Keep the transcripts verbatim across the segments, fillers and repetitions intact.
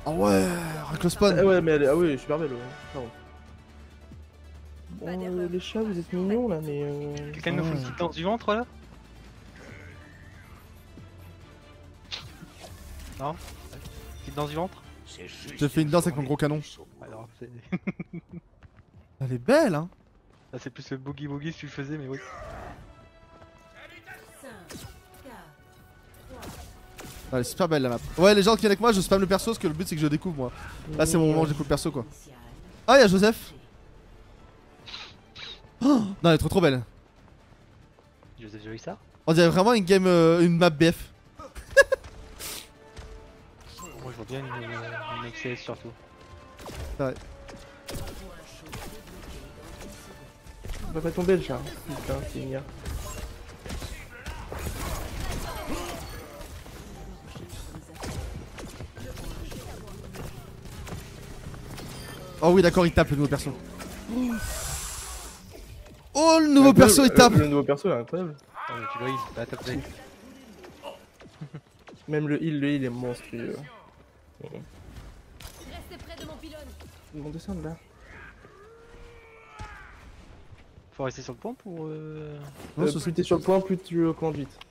Ah ouais, avec le spawn. Ah ouais, mais elle est... Ah oui, elle est super belle, ouais. Pardon. Bon, euh, les chats, vous êtes mignons là, mais. Euh... Quelqu'un nous fout une petite danse du ventre là? Non? Petite danse du ventre? J'ai fait une danse avec mon gros canon. Alors, c'est. Elle est belle, hein. Là, c'est plus le boogie boogie si tu le faisais, mais oui. Elle est super belle la map. Ouais, les gens qui viennent avec moi, je spam le perso parce que le but c'est que je le découvre moi. Là, c'est mon moment où je découvre le perso quoi. Ah, y'a Joseph. Oh, non, elle est trop trop belle. Joseph Joyssa? On dirait vraiment une game, euh, une map B F. Moi, je vois bien une, une X S surtout. C'est vrai. Il va pas tomber le chat. Putain, c'est une guerre. Oh oui, d'accord, il tape le nouveau perso. Oh, le nouveau perso il tape. Le nouveau perso est incroyable. Oh, mais tu vois, il va taper. Même le heal, le heal est monstrueux. Restez près de mon pylône. Ils vont descendre là. Faut rester sur le pont pour. Euh... Non, Euh, ce- plus t'es sur le point, plus tu euh, commandes vite.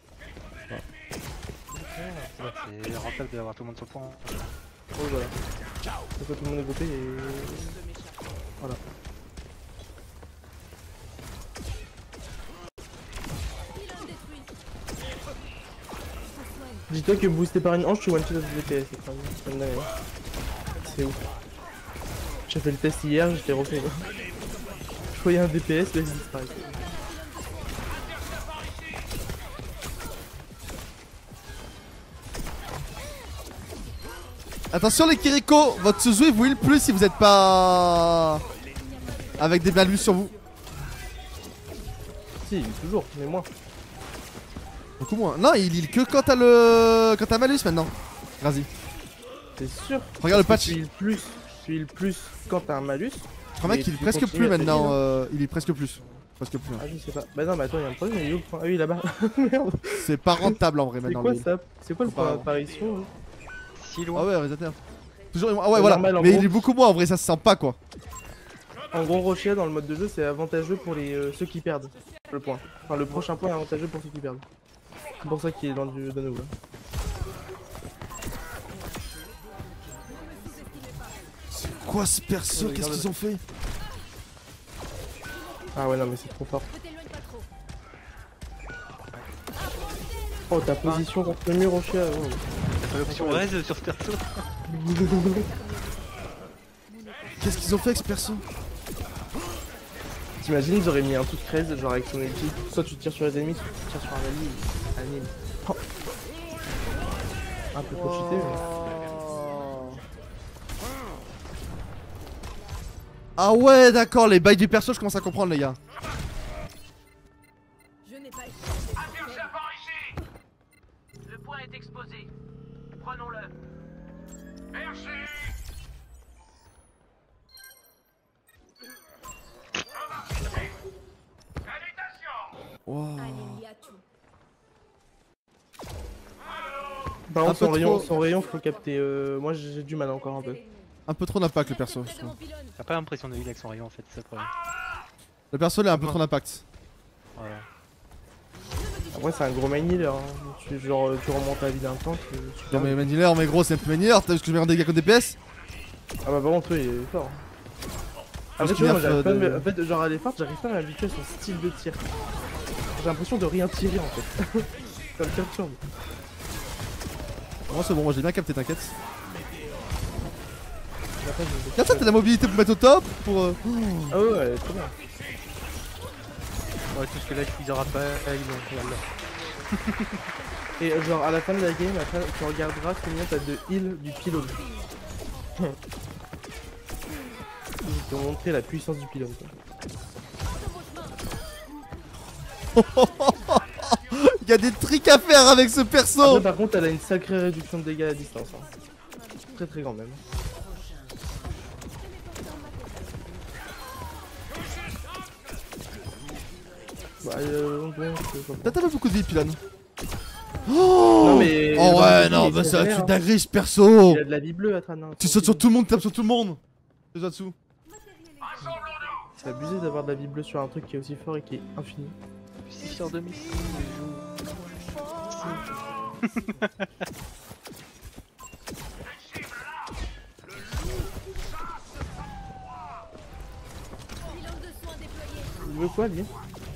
C'est rentable d'avoir tout le monde sur le pont. Oh voilà. C'est pas tout le monde est groupé et. Voilà. Pylône détruit. Dis-toi que boosté par une hanche, tu one shot de D P S. C'est une dinguerie. C'est ouf. J'ai fait le test hier, j'étais refait. Je voyais un D P S, là il disparaît. Attention les Kiriko, votre Suzu il vous heal plus si vous êtes pas avec des malus sur vous. Si, il est toujours, mais moins. Beaucoup moins. Non, il heal que quand t'as le. Quand t'as malus maintenant. Vas-y. C'est sûr. Regarde le patch. Tu heal plus, tu heal plus quand t'as un malus. Un mec Et il est tu presque continues plus à te maintenant. heal, hein. euh, il est presque plus. Presque plus. hein. Ah, je sais pas. Bah non, mais attends, il y a un problème, il est où le point? Ah oui, là-bas. Merde. C'est pas rentable en vrai C'est maintenant. quoi le heal. ça? C'est quoi le Faut point pas- d'apparition là Si Ah loin. ouais, réalisateur. Toujours. Ah ouais, C'est voilà. normal, en Mais gros. il est beaucoup moins en vrai, ça se sent pas quoi. En gros, Rocher dans le mode de jeu, c'est avantageux pour les euh, ceux qui perdent le point. Enfin, le prochain point est avantageux pour ceux qui perdent. C'est pour ça qu'il est dans le jeu de nous là. Quoi ce perso? Ouais, Qu'est-ce regarde. qu'ils ont fait? Ah ouais, non, mais c'est trop fort. Ne t'éloigne pas trop. Oh, ta position contre le mur, Rocher. Oh. T'as l'option raise sur ce perso. Qu'est-ce qu'ils ont fait avec ce perso? T'imagines, ils auraient mis un truc raise, genre avec son ulti. Soit tu tires sur les ennemis, soit tu tires sur un ami. Anime. Oh. Un peu trop cheaté, mais. Ah ouais, d'accord, les bails du perso, je commence à comprendre les gars. Je n'ai pas Attention par ici. Le point est exposé. Prenons-le. Merci. Salutations. Wow. Allez, il y a tout. Par Un contre, peu son rayon, trop. son rayon, faut capter. Euh, moi, j'ai du mal encore un peu. Un peu trop d'impact le perso. Restez je près de trouve. mon pylône. T'as pas l'impression de heal avec son rayon en fait, c'est ça le problème. Le perso il a un peu Non. trop d'impact. Voilà. Après, c'est un gros main healer. Hein. Tu, genre, euh, tu remontes la vie d'un tank. euh, tu Non perds. mais Manhealer, mais gros c'est un peu Manhealer, t'as vu ce que je mets en dégâts contre D P S? Ah bah, par contre, oui, il est fort. En fait, qu'il tu vois, moi, nerf, j'arrive pas à de- me- en fait, genre à l'effort, j'arrive pas à m'habituer à son style de tir. J'ai l'impression de rien tirer en fait. Ça me perturbe. Moi c'est bon, moi j'ai bien capté, t'inquiète. Après, je- Regarde ça, t'as la mobilité pour mettre au top, pour... euh, Ah ouais, ouais, trop bien. Ouais, tout ce que là, il aura pas. Ils ont. Regarde là. Et euh, genre à la fin de la game, après, tu regarderas combien t'as de heal du pylône. Je vais te montrer la puissance du pylône. Quoi. Il y a des tricks à faire avec ce perso. Après, par contre, elle a une sacrée réduction de dégâts à distance. Hein. Très très grande même. Bah, euh, bon, c'est pas T'as pas beaucoup de vie, Pylon. Oh, Non, mais- oh dans ouais, le non, jeu, bah il ça va s'est être une vénère, dinguerie ce perso. Il a de la vie bleue à Trana. Tu sautes sur tout le monde, tu tapes sur tout le monde. C'est dessous. Rassemblons-nous. C'est abusé d'avoir de la vie bleue sur un truc qui est aussi fort et qui est infini. Si je sors de mission, je joue. Pylône de soins déployé. Il veut quoi, lui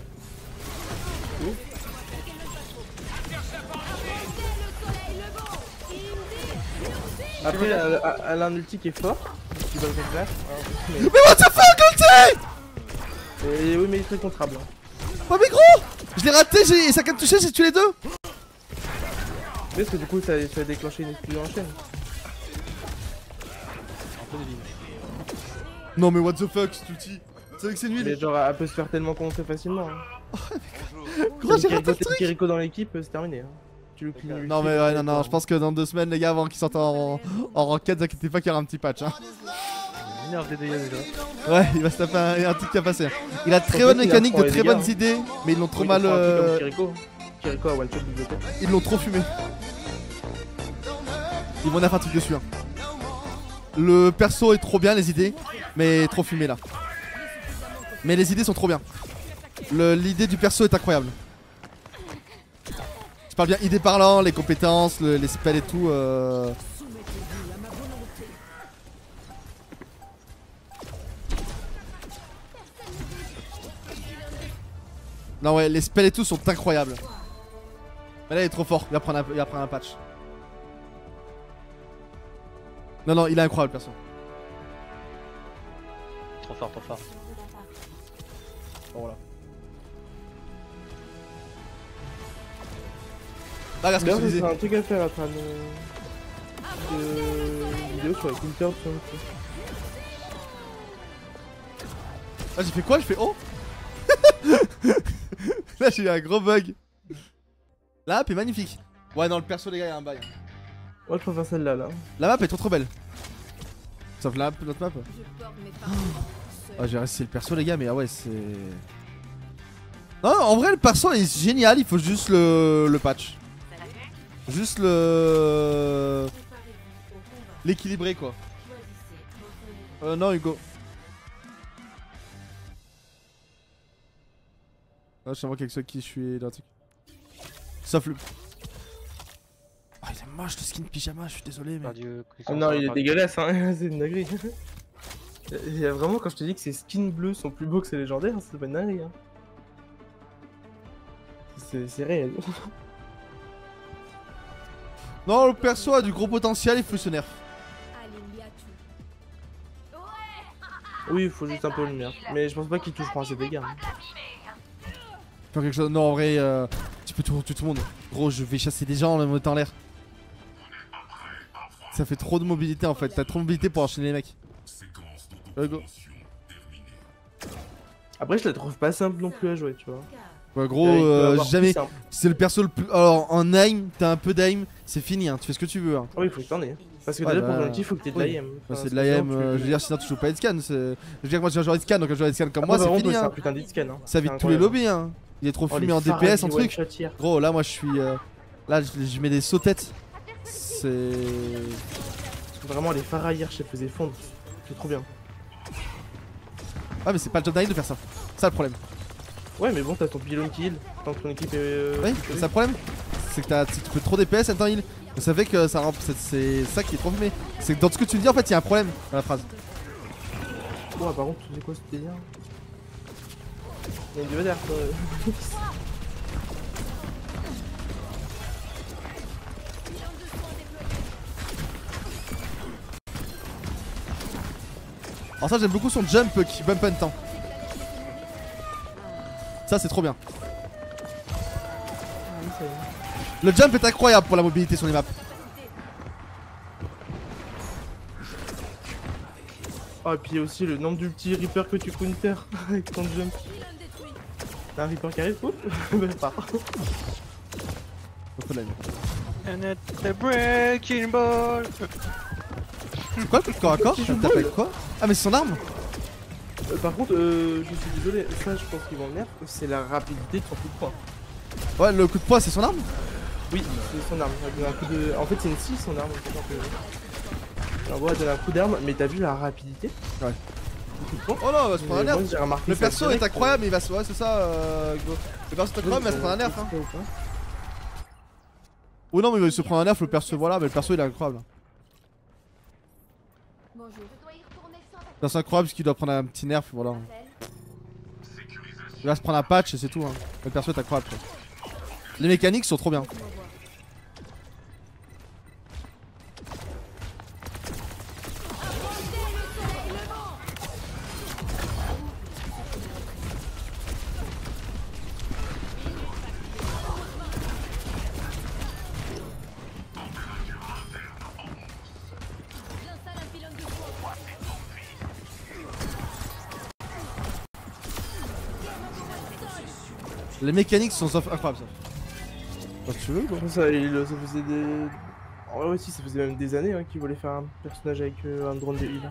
Le soleil levant. Indy. Après, elle, elle- elle a un ulti qui est fort. Tu vas le contraire. Mais... Mais what the fuck, ulti! Et oui, mais il est très contrable. hein. Oh mais gros! Je l'ai raté, j'ai... ça a touché, j'ai tué les deux! Mais parce que du coup, ça, ça a déclenché une explosion en chaîne. Un peu débile. Non mais what the fuck, cet ulti! C'est vrai que c'est Mais nul! genre, elle peut se faire tellement contrer facilement. Hein. Gros, j'ai T'as raté le Kiriko- truc! Kiriko dans l'équipe, c'est terminé. Hein. Tu le clean Non mais ouais, non, non, je pense que dans deux semaines, les gars, avant qu'ils sortent en, en ranked, inquiétez pas qu'il y aura un petit patch. Hein. Une heure de dégâts déjà. Ouais, il va se taper un, un truc qui a passé. Il a très En bonne fait, il mécanique, apprend de les très dégâts, bonnes hein. idées, mais ils l'ont trop Oui, mal. il prend un truc euh, comme Kiriko. Kiriko a one shot bibliothèque. Ils l'ont trop fumé. Ils vont faire un truc dessus. Hein. Le perso est trop bien, les idées, mais trop fumé là. Mais les idées sont trop bien. Le- L'idée du perso est incroyable. Je parle bien idées parlant, les compétences, le- les spells et tout. Euh... Non ouais, les spells et tout sont incroyables. Mais là il est trop fort, il va prendre un, il va prendre un patch. Non non, il est incroyable perso. Trop fort, trop fort. Bon, voilà. Ah, regarde ce que je D'ailleurs, te ce disais. serait un truc à faire à Tran. Euh... Une vidéo sur les Counter sur le coup. Ah, j'ai fait quoi? J'ai fait oh. Là j'ai eu un gros bug. La map est magnifique. Ouais non, le perso les gars, il y a un bail. Moi, je préfère celle-là, là. La map est trop trop belle. Sauf la map, notre map. Je porte mes parents. Ah, j'ai resté le perso les gars, mais ah ouais c'est... Non, en vrai le perso est génial, il faut juste le, le patch. Juste le... L'équilibrer quoi. Euh non Hugo. Ah, je sais pas quelque chose qui je suis dans le truc. Sauf le... Ah il est moche le skin pyjama, je suis désolé mais... Dieu, Ah non, il est dégueulasse, hein. C'est une dinguerie. Il y a vraiment, quand je te dis que ces skins bleus sont plus beaux que ces légendaires, c'est pas une dinguerie. Hein. C'est c'est réel. Non, le perso a du gros potentiel, il faut se nerf. Oui, il faut juste un peu de lumière. Mais je pense pas qu'il toucheront à ses dégâts. Hein. Faire quelque chose. Non, en vrai, euh, tu peux tout, tout, tout le monde. Gros, je vais chasser des gens en mettant en l'air. Ça fait trop de mobilité en fait. T'as trop de mobilité pour enchaîner les mecs. Ouais, go. Après, je la trouve pas simple non plus à jouer, tu vois. Ouais, gros, Il peut euh, avoir plus jamais. simple. C'est le perso le plus. Alors, en aim, t'as un peu d'aim, c'est fini, hein. Tu fais ce que tu veux. Hein. Ah oui, il faut que t'en aies. Parce que Ouais, déjà, bah, pour jouer un petit, il faut que t'aies de oui. l'A M. Bah, c'est de l'I M, euh, je veux dire, sinon tu joues pas headscan. Je veux dire, moi je joue headscan, donc un joueur headscan comme moi, c'est fini. C'est un Hein. putain d'hitscan. Hein. Ça vide C'est tous les incroyable. lobbies. Hein. Il est trop Oh, fumé les en D P S, en Faraday truc. one-shot here. Gros, là, moi je suis. Euh... Là, je, je mets des sauts têtes. C'est. Vraiment, les Pharah hier, je les faisais fondre. C'est trop bien. Ah, mais c'est pas le job d'un heal de faire ça. C'est ça le problème. Ouais, mais bon, t'as ton pylône qui heal. Tant que ton équipe est. euh, Oui, c'est ça le problème. C'est que t'as- tu peux trop D P S en temps heal. Donc ça fait que ça rend. c'est- C'est ça qui est trop fumé. C'est que dans tout ce que tu me dis, en fait, il y a un problème dans la phrase. Oh, par contre, c'est quoi ce délire? Il y a une divisaire, quoi. Alors, ça, j'aime beaucoup son jump qui bump un temps. Ça, c'est trop bien. Oui, ça y est. Le jump est incroyable pour la mobilité sur les maps. Oh, et puis aussi le nombre d'ulti Reaper que tu counter avec ton jump. T'as un Reaper qui arrive, oups, bah, part. Faut de la vie. And it's the breaking ball. C'est quoi le coup de corps à corps? Qui joue T'appelles ball. quoi? Ah, mais c'est son arme? Euh, par contre, euh, je suis désolé, ça je pense qu'ils vont le nerf, c'est la rapidité de son coup de poing. Ouais, le coup de poing, c'est son arme? Oui, c'est son arme. Elle donne un coup de... En fait, c'est une scie son arme. En fait, en gros, elle donne un coup d'arme, mais t'as vu la rapidité? Ouais. Coup de poing. Oh non, il va se prendre un nerf. Moi, j'ai remarqué Le ça perso direct, est incroyable, mais il va se. Ouais, c'est ça, euh, Go. Le perso est incroyable, mais il va se prendre un nerf. Hein. Ou pas. Oh non, mais il va se prendre un nerf, le perso, voilà, mais le perso il est incroyable. Bonjour. Je dois y retourner sans Le perso incroyable parce qu'il doit prendre un petit nerf, voilà. Il va se prendre un patch et c'est tout. Hein. Le perso est incroyable. Quoi. Les mécaniques sont trop bien. J'installe un pylône de fond. Les mécaniques sont incroyables ça. Bah, si tu veux quoi. Ça, il, ça faisait des... En vrai aussi, ça faisait même des années hein, qu'il voulait faire un personnage avec euh, un drone de heal.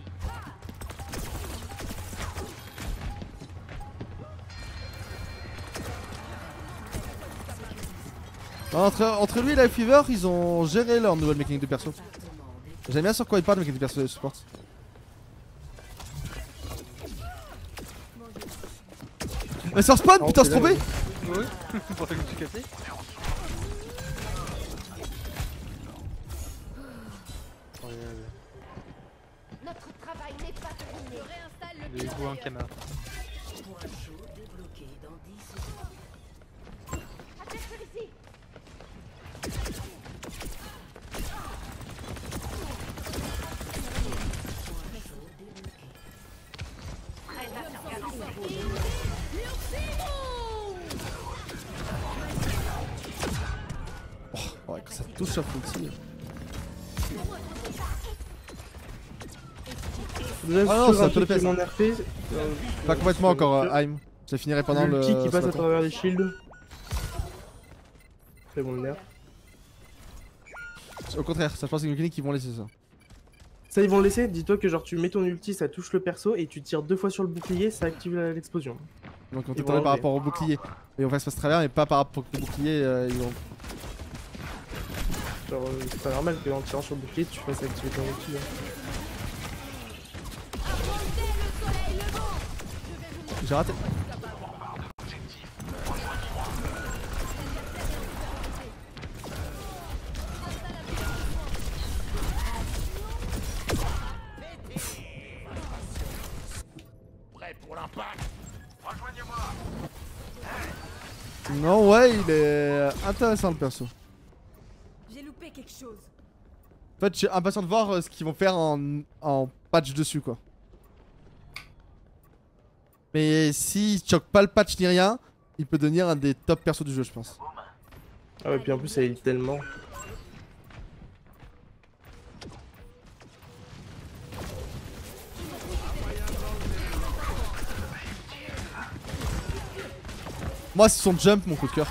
Entre, entre lui et Life Fever, ils ont géré leur nouvelle mécanique de perso. J'aime bien sur quoi ils parlent de mécanique de perso de support. Mais sur spawn, Non, putain, c'est c'est là, trompé. Oui, pour ça que je me suis cassé. Notre travail n'est pas terminé. Je réinstalle le Il pylône. faut un canard. Atterrir ici. Ouais, quand ça touche sur ulti. Déjà, Ah non, sur ça un peut le truc qui faire, m'en R P. Pas complètement encore, euh, Aim. Ça finirait pendant le. L'ulti qui passe à Slaton. travers les shields. Très bon le nerf. Au contraire, ça je pense que c'est une mécanique qui vont laisser ça. Ça, ils vont le laisser. Dis-toi que genre tu mets ton ulti, ça touche le perso et tu tires deux fois sur le bouclier, ça active la- l'explosion. Donc on Ils te vont par enlever. rapport au bouclier. Et on va se passer travers, mais pas par rapport au bouclier. Euh, ils vont... Genre, euh, c'est pas normal qu'en tirant sur le bouclier, tu fasses activer ton ulti. Hein. J'ai raté. Non, ouais, il est intéressant le perso. J'ai loupé quelque chose. En fait, je suis impatient de voir euh, ce qu'ils vont faire en, en patch dessus, quoi. Mais s'il choque pas le patch ni rien, il peut devenir un des top persos du jeu, je pense. Ah ouais, puis en plus, ça heal tellement. Moi, c'est son jump, mon coup de cœur.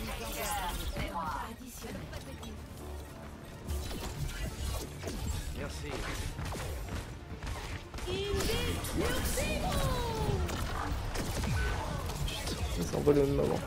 Ça s'envole au même moment.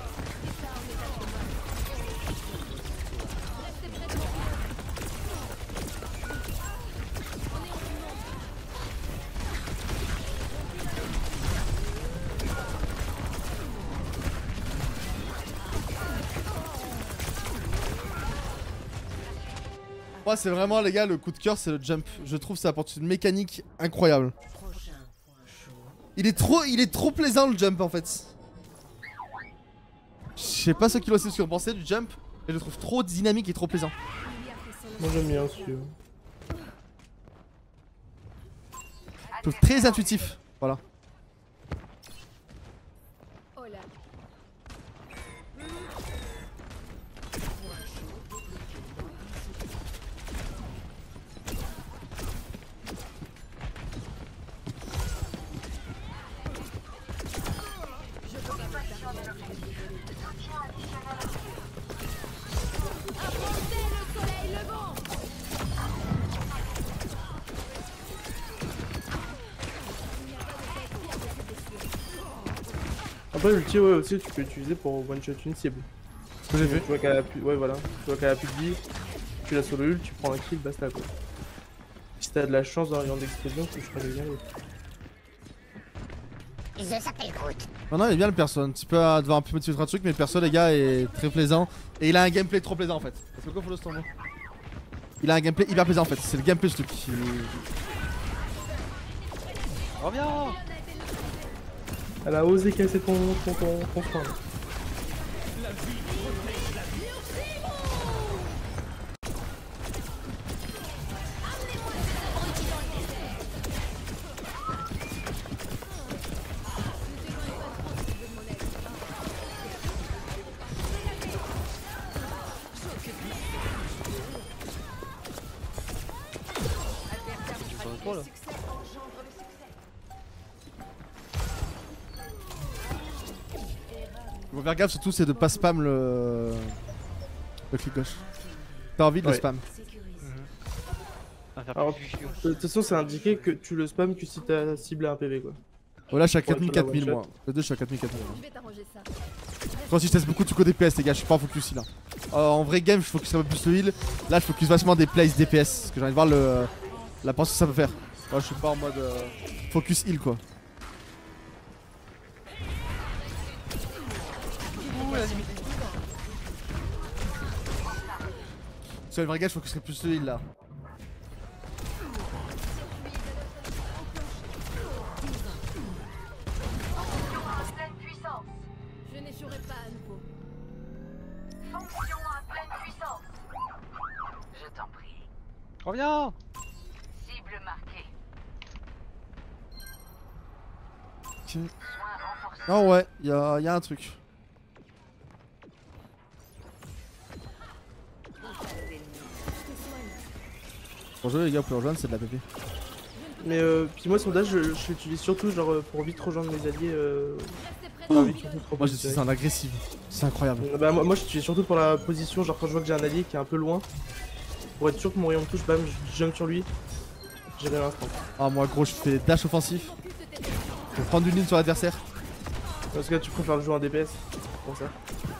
Moi, c'est vraiment, les gars, le coup de cœur, c'est le jump. Je trouve ça apporte une mécanique incroyable. Il est trop, il est trop plaisant le jump en fait. Je sais pas ce qu'il aussi sur penser du jump, mais je le trouve trop dynamique et trop plaisant. Moi j'aime bien celui-là. Je trouve très intuitif. Voilà. Oh là. Apportez le soleil levant. Après l'ulti ouais aussi tu peux l'utiliser pour one shot une cible. que j'ai Tu fait. vois qu'elle a plus. Ouais, voilà. Tu vois qu'elle a plus de vie. Tu la solo ult, tu prends un kill, basta quoi. Si t'as de la chance dans un rayon d'explosion, tu feras bien l'autre. Je s'appelle Groot. Non, non, il est bien le perso. Un petit peu à devoir un peu motiver un truc, mais le perso, les gars, est très plaisant. Et il a un gameplay trop plaisant en fait. Parce que quoi, follow ce tombeau. Il a un gameplay hyper plaisant en fait. C'est le gameplay ce truc. qui- Reviens. Elle a osé casser ton, ton, ton, ton frein. là. Trop là. Faut faire gaffe surtout, c'est de pas spam le. Le clic gauche. T'as envie de le Ouais. spam. À faire Alors, plus chiant. De toute façon, c'est indiqué que tu le spam que si t'as ciblé un P V quoi. Oh là, je suis à Ouais, quatre mille, tu la quatre mille one-shot. moi. Le deux, je suis à quatre mille, quatre mille. Je vais t'arranger ça. Quand si je teste beaucoup de trucs au D P S, les gars, je suis pas en focus là. Euh, en vrai game, je focus un peu plus le heal. Là, je focus vachement des plays D P S. Parce que j'ai envie de voir le. La pensée que ça peut faire. Moi, je suis pas en mode. euh, Focus heal quoi. Sur le vrai gars, je focuserai plus le heal là. Pleine puissance. Je n'échouerai pas à nouveau. Fonction à pleine puissance. Je t'en prie. Reviens. Cible marquée. Ok. Soin renforcés. Ah ouais, y'a y a un truc. Pour jouer les gars, pour rejoindre c'est de la P P. Mais euh, puis moi, sondage, je, je l'utilise surtout genre euh, pour vite rejoindre mes alliés. Euh... Restez près Enfin, de vite, surtout trop Moi positionner. j'utilise en agressif. C'est incroyable. Euh, Bah, moi, moi je l'utilise surtout pour la position, genre quand je vois que j'ai un allié qui est un peu loin. Pour être sûr que mon rayon de touche, bam, je jump sur lui. J'ai l'instant. Ah moi gros je fais dash offensif. Pour prendre une ligne sur l'adversaire. Parce que là, tu préfères le jouer en D P S. Pour ça.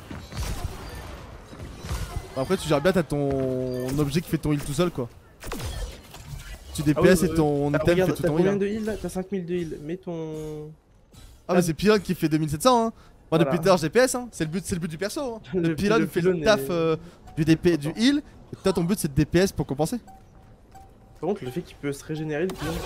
Après tu gères bien, t'as ton objet qui fait ton heal tout seul quoi. Tu D P Ah oui, S et euh, ton Ah, item regarde, fait tout t'as ton combien heal. de heal là? T'as cinq mille de heal. Mets ton. Ah mais c'est Pylon qui fait deux mille sept cents hein. Moi Voilà. depuis tout à l'heure je D P S hein. C'est le but, c'est le but du perso hein. Le, Le Pylon le fait le pylône taf est- euh, du D P du heal. Et toi ton but c'est de D P S pour compenser. Par contre, le fait qu'il peut se régénérer, le pylône,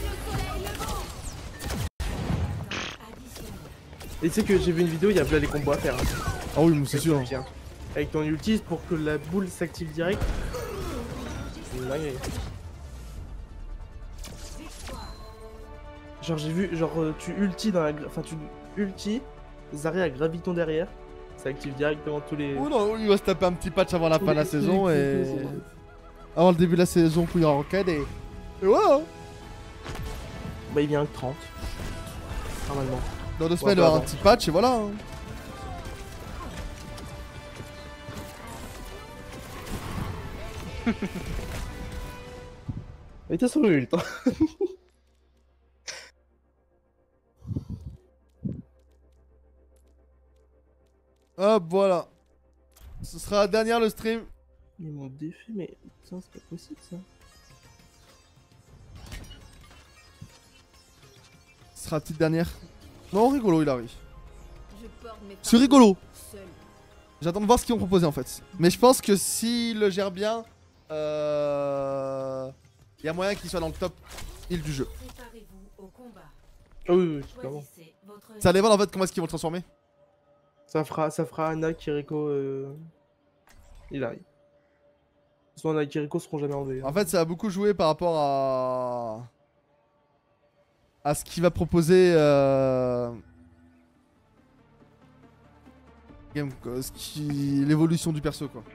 c'est Et tu sais que j'ai vu une vidéo, il y a déjà les combos à faire. Hein. Ah oui mais c'est sûr. hein. Tiens. Avec ton ulti pour que la boule s'active direct. C'est une dinguerie. Genre j'ai vu, genre euh, tu ulti dans la... gra- Enfin tu ulti, Zarya a graviton derrière. Ça active directement tous les... Oh non, il va se taper un petit patch avant la tous fin de la les- tous les saison coups, et... c'est- Avant le début de la saison où il y aura ranked et... Et ouais hein. Bah il vient que trente. Normalement. Dans deux Ouais, semaines il y pas aura un avant. petit patch et voilà hein. Et t'as son ult. hein. Hop voilà. Ce sera la dernière le stream. Ils m'ont défait, mais putain, c'est pas possible ça. Ce sera la petite dernière. Non rigolo il arrive. Je porte mes C'est rigolo. seul. J'attends de voir ce qu'ils vont proposer en fait. Mais je pense que s'il le gère bien, euh... il y a moyen qu'il soit dans le top heal du jeu. Préparez-vous au combat. Ah oui, oui, clairement. Choisissez votre Ça dépend en fait comment est-ce qu'ils vont le transformer. Ça fera, ça fera Anna, Kiriko, euh... il arrive. Soit Anna et Kiriko seront jamais enlevés. hein. En fait ça a beaucoup joué par rapport à... à ce qu'il va proposer... Euh... Game, quoi, ce qui... l'évolution du perso quoi.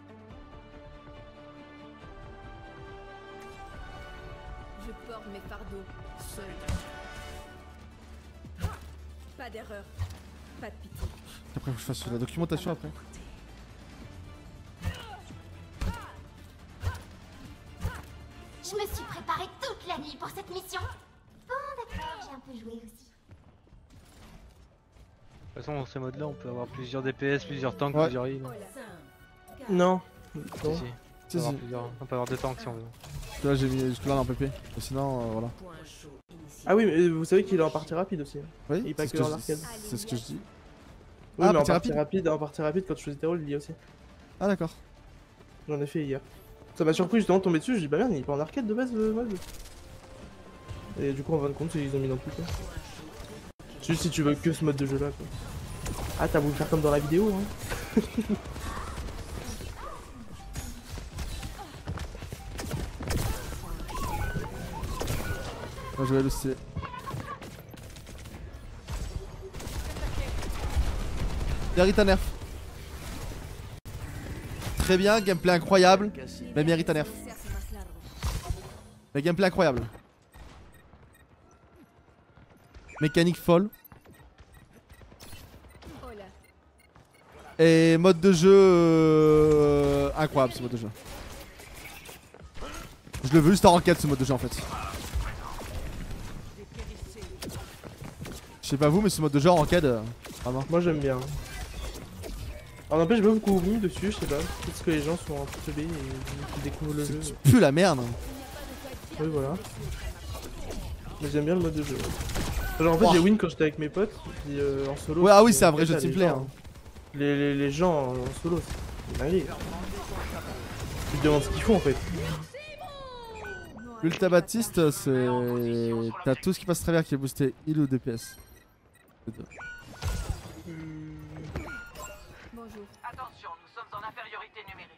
Je porte mes fardeaux seul. Pas d'erreur. Pas de pitié. Après faut que je fasse la documentation après. Je me suis préparée toute la nuit pour cette mission. Bon, d'accord, j'ai un peu joué aussi. toute façon, dans ces modes là, on peut avoir plusieurs D P S, plusieurs tanks, Ouais. plusieurs heals. Non. Si, Non. si. On peut, Si, avoir si. plusieurs- on peut avoir deux tanks si on veut. Là j'ai mis jusque là en P P. Et sinon, euh, voilà. Ah oui, mais vous savez qu'il est en partie rapide aussi. Oui, Et pas c'est que ce en je- arcade. c'est ce que je dis. Oui, Ah, mais en partie partie rapide, en partie rapide, quand tu choisis tes rôles, il y a aussi. Ah d'accord. J'en ai fait hier. Ça m'a surpris justement de tomber dessus, je dis bah merde, il est pas en arcade de base le mode. Et du coup, en fin de compte, ils ont mis dans tout quoi. Juste si tu veux que ce mode de jeu là quoi. Ah, t'as voulu faire comme dans la vidéo hein. Moi je vais le stylé. Mérite un nerf. Très bien, gameplay incroyable. Mais mérite un nerf. Mais gameplay incroyable. Mécanique folle. Et mode de jeu euh, incroyable ce mode de jeu. Je le veux juste en ranked ce mode de jeu en fait. Je sais pas vous mais ce mode de jeu en ranked euh, vraiment. Moi j'aime bien. Alors n'empêche, j'ai pas beaucoup mis dessus, je sais pas. Peut-être que les gens sont un peu teubés et qu'ils découvrent le jeu. C'est plus la merde. Oui, voilà. Mais j'aime bien le mode de jeu. Genre en fait, Oh. j'ai win quand j'étais avec mes potes. Puis euh, en solo. Ouais, ah oui, c'est un vrai en fait, jeu de les teamplay, gens- hein. Les, les, les gens en solo, c'est dingue. Tu te demandes ce qu'ils font en fait. L'Ulta Baptiste, c'est. T'as tout ce qui passe travers qui est boosté heal ou D P S. Les deux. Bonjour. Attention, nous sommes en infériorité numérique.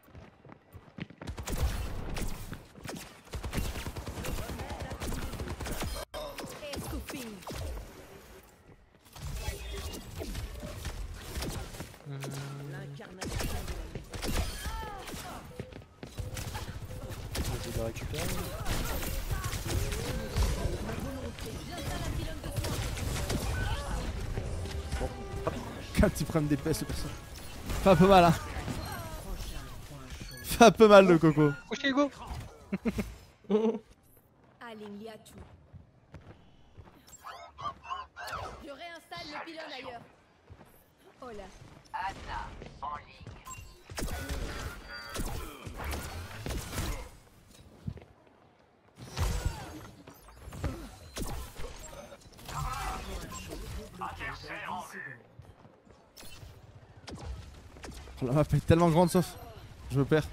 Escoping. Vas-y, je le récupère. Un petit problème D P S le perso. Fait un peu mal hein. Fait un peu mal le coco. Ok, go. Aling Liatu. Je réinstalle le pylône ailleurs. Oh là. Anna, en ligne. Oh, la map est tellement grande sauf. Je me perds.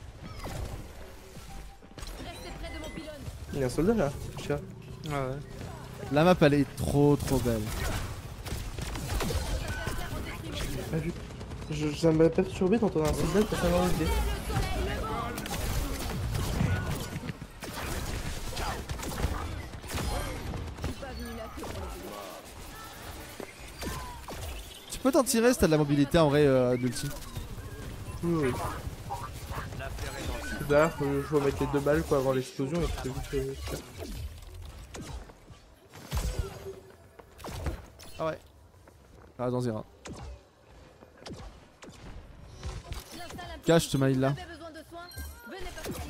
Restez près de mon pylône. Il y a un soldat là, chat. Ouais, ouais. La map elle est trop trop belle. Pas vu. Je, ça m'a perturbé d'entendre un soldat pour savoir l'idée. Je suis pas venu là que pour le Tu peux t'en tirer si t'as de la mobilité en vrai euh, d'ulti. Oui, oui. D'ailleurs, faut, faut mettre les deux balles pour avoir l'explosion et puis c'est vite fait. Ah ouais. Ah dans Zera. J'installe un Cache ce mail là. Vous avez besoin de soins? Venez par ici.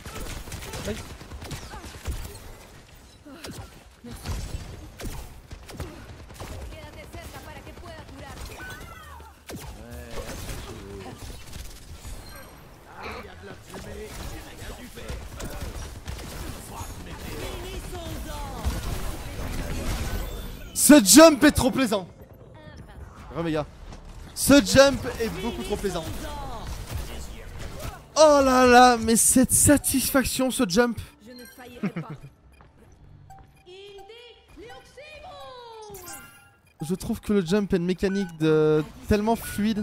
Quédate cerca para que pueda curarte. Ce jump est trop plaisant. Reméga. Ce jump est beaucoup trop plaisant. Oh là là, mais cette satisfaction ce jump. Je ne faillirai pas. Indi Lioximo. Je trouve que le jump est une mécanique de tellement fluide.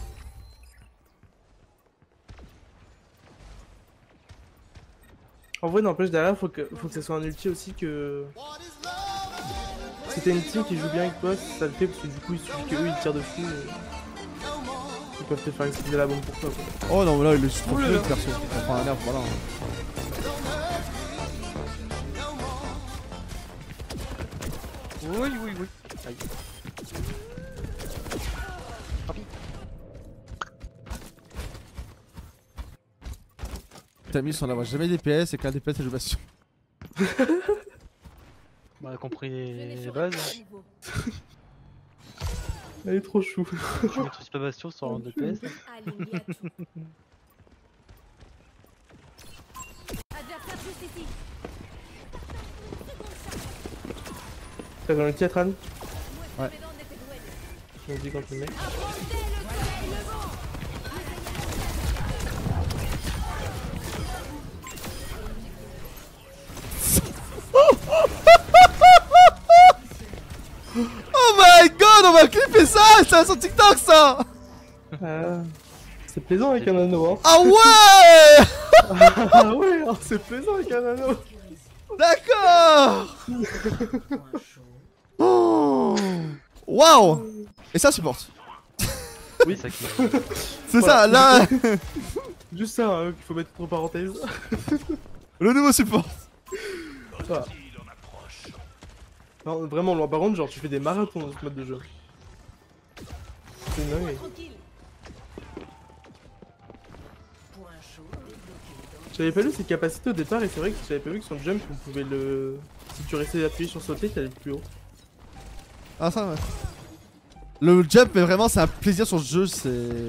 En vrai, n'empêche, derrière, faut que, faut que ça soit un ulti aussi que. Si t'as une team qui joue bien avec toi, ça le fait parce que du coup, il suffit qu'eux ils tirent dessus. Et... Ils peuvent te faire exploser la bombe pour toi quoi. Oh non, mais là il est juste trop Ouh là fluide là. perso. Ça prend un nerf, voilà. Oui, oui, oui. Aïe. T'as mis on n'aura jamais D P S et qu'un D P S c'est bastion. On a compris Venez les sur bases. un niveau. Elle est trop chou. Je maîtrise pas Bastion sans deux P S. Aligné à tout. Adversaire juste ici. T'as dans le titre, Anne? Ouais. Je me dis quand tu le mets. Oh my god, on va clipper ça, c'est sur TikTok ça. Ah, c'est plaisant avec un anneau, hein. Ah ouais. Ah ouais, oh, c'est plaisant avec un anneau. D'accord. Oh. Waouh. Et ça supporte. Oui, C'est ça qui C'est Voilà. ça, là. juste ça hein, qu'il faut mettre entre parenthèses. Le nouveau support. Voilà. Non, vraiment, loin par contre, genre tu fais des marathons dans ce mode de jeu. C'est une dinguerie. J'avais pas lu ses capacités au départ et c'est vrai que j'avais pas vu que son jump on pouvait le... Si tu restais appuyé sur sauter, t'allais plus haut. Ah ça ouais. Le jump mais vraiment c'est un plaisir sur ce jeu, c'est...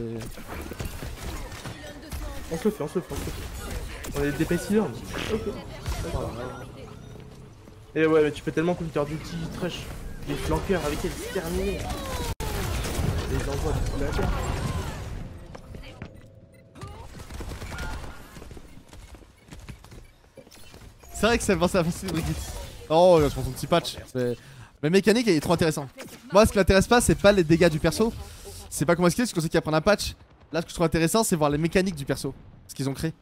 On se le fait, on se le fait, on se le fait. On est des dépasseurs. Ok. Voilà. Et ouais, mais tu peux tellement comme Call of Duty trash. Les flanqueurs avec elle, c'est terminé. Les envois de la terre. C'est vrai que ça me pensait à passer Brigitte. Oh je prends son petit patch. Mais la mécanique elle est trop intéressante. Moi ce qui m'intéresse pas c'est pas les dégâts du perso. C'est pas comment est-ce qu'il est, c'est qu'on sait qu'il va prendre un patch. Là ce que je trouve intéressant c'est voir les mécaniques du perso. Ce qu'ils ont créé.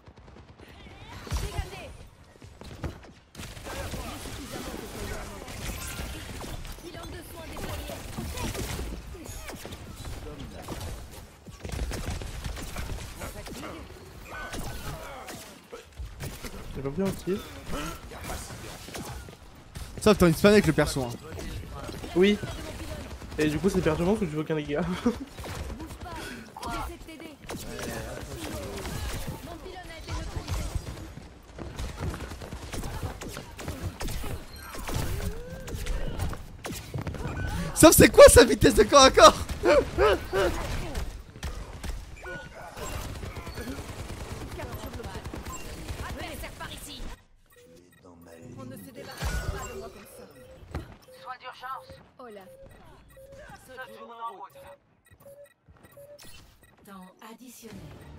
J'ai pas bien entier. Sauf t'as une span avec le perso hein. Oui. Et du coup c'est perturbant parce que tu veux aucun dégât. Sauf c'est quoi sa vitesse de corps à corps? Soin d'urgence. Oh là. Secours en route. Temps additionnel.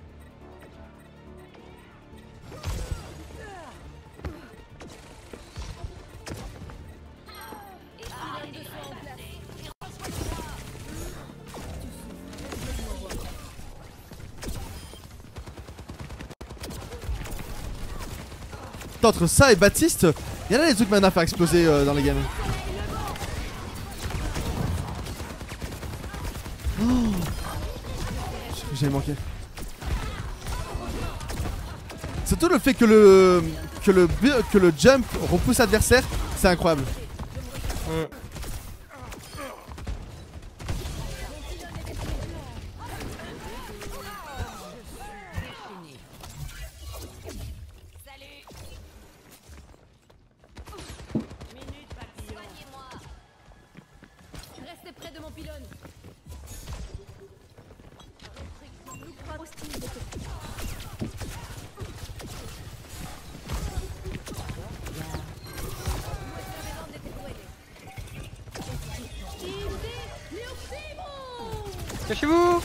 Putain, entre ça et Baptiste, y'en a des trucs maintenant à faire exploser euh, dans les games. Oh. J'ai manqué. Surtout le fait que le que le que le jump repousse l'adversaire, c'est incroyable. Mmh. Restez près de mon pylône. Cachez-vous!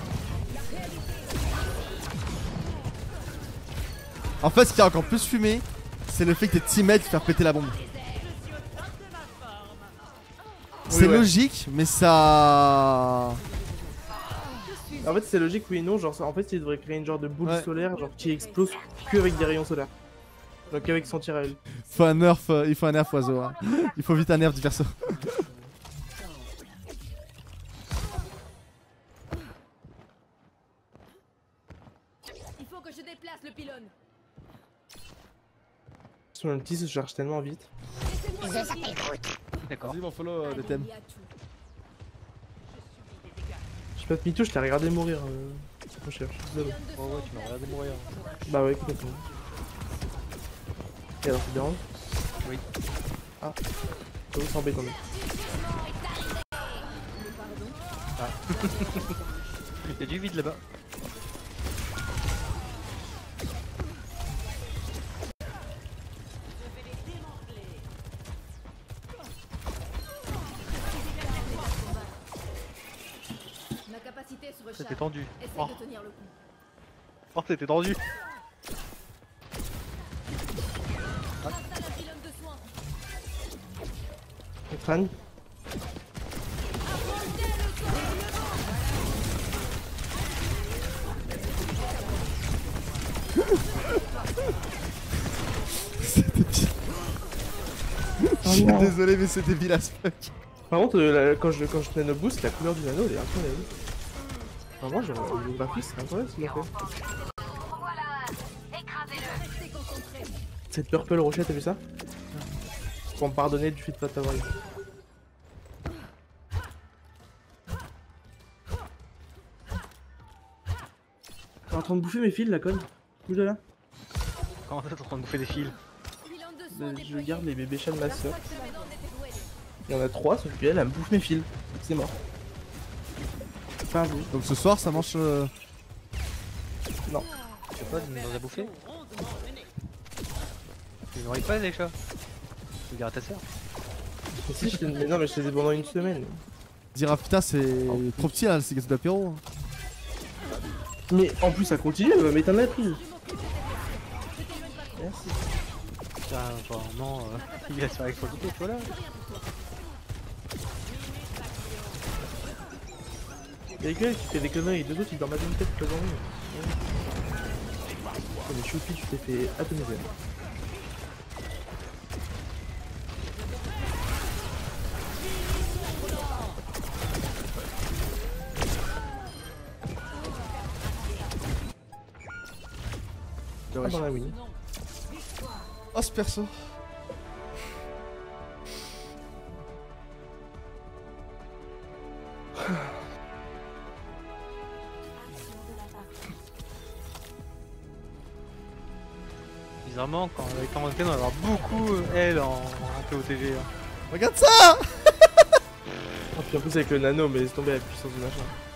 En fait, ce qui a encore plus fumé, c'est le fait que tes teammates fassent péter la bombe. C'est ouais. logique, mais ça... En fait c'est logique oui et non, genre en fait il devrait créer une genre de boule Ouais. solaire genre qui explose que avec des rayons solaires. Donc avec son tir à elle. Faut un nerf, euh, il faut un nerf oiseau. Hein. Il faut vite un nerf du perso. Il faut que je déplace le pylône. Son ulti se charge tellement vite. D'accord. Vas-y mon follow euh, le thème. Aligné à tout. Je sais pas de mytho, je t'ai regardé mourir. Euh... Mon cher, je suis désolé. Oh ouais, tu m'as regardé mourir. Bah ouais complètement. Et alors c'est dérange? Oui. Ah. Ça vous embête quand même. Il y a du vide là-bas. Ma capacité se recharge. C'était tendu. Essaye Oh, de tenir le coup. oh c'était tendu. Installe un pylône de soins. Le crâne. C'était pire. Je suis non. désolé, mais c'était vil as fuck. Par contre, euh, la- quand je quand je nano boost, la couleur du nano elle est incroyable. Vraiment, j'ai le graphisme, c'est incroyable ce qu'ils ont fait. Voilà. Écrasez-le. Restez concentrés. Cette purple rochette, t'as vu ça? Pour me pardonner du fait de pas t'avoir eu. T'es en train de bouffer mes fils, la conne. Bouge de là. Comment ça t'es en train de bouffer des fils? Pylône de Euh, soins Je déployé. garde les bébés chats de ma soeur. L'artefact Fénor était doué. Il y en a trois, sauf qu'elle, elle me bouffe mes fils. C'est mort. Enfin, vous. Donc ce soir, ça mange. euh, Je sais pas, tu nous as bouffé. Ils n'auraient pas les chats. Regarde ta soeur. Mais si, je te- mais non, mais je les ai pendant une semaine. Dire ah putain, c'est trop petit là, c'est gâteau d'apéro. Mais en plus, ça continue, elle va m'éteindre la prise. Merci. Putain, apparemment, euh, il va se faire exposer, voilà. Y'a que elle qui fait des conneries, deux autres ils dorment à une tête toute la journée. Oh, mais Choupi, tu t'es fait atomiser. Ah dans la win. Oh ce perso. Bizarrement, quand on était en montagne, on va avoir beaucoup euh, elle en, en P O T G. Hein. Regarde ça. Ah, puis en plus avec le nano, mais laisse tomber la puissance du machin.